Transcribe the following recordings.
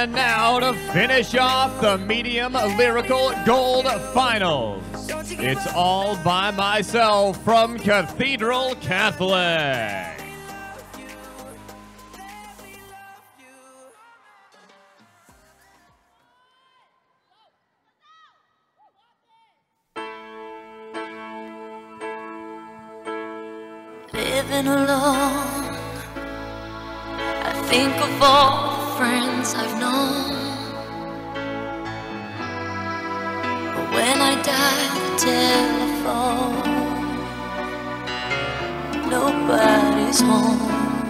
And now to finish off the medium lyrical gold finals, it's All by Myself from Cathedral Catholic. Living alone, I think of all the friends I've known. But when I dial the telephone, nobody's home.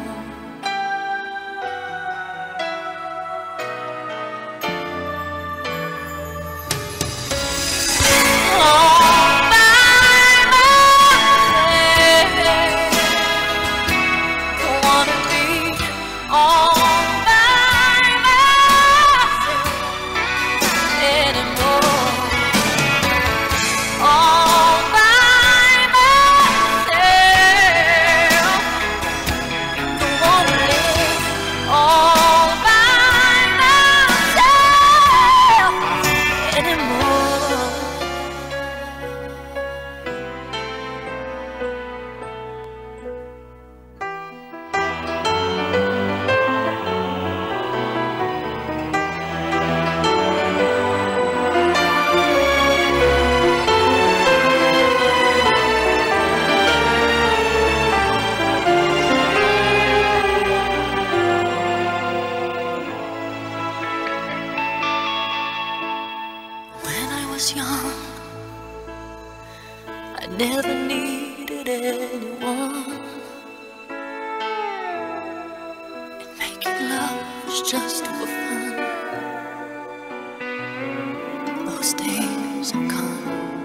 Young, I never needed anyone, and making love was just for fun. Those days are gone.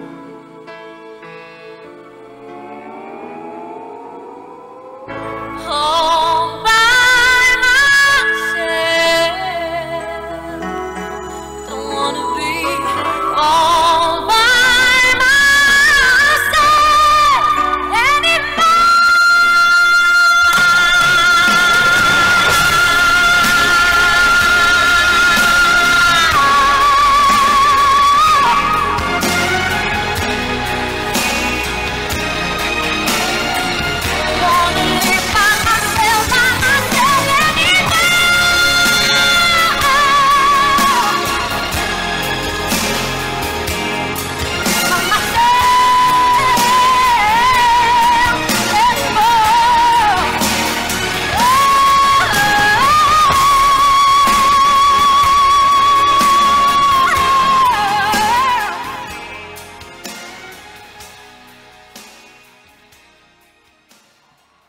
All by myself, don't wanna be all by myself anymore. Wanna live by myself anymore.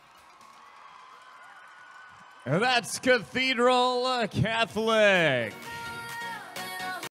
That's Cathedral Catholic.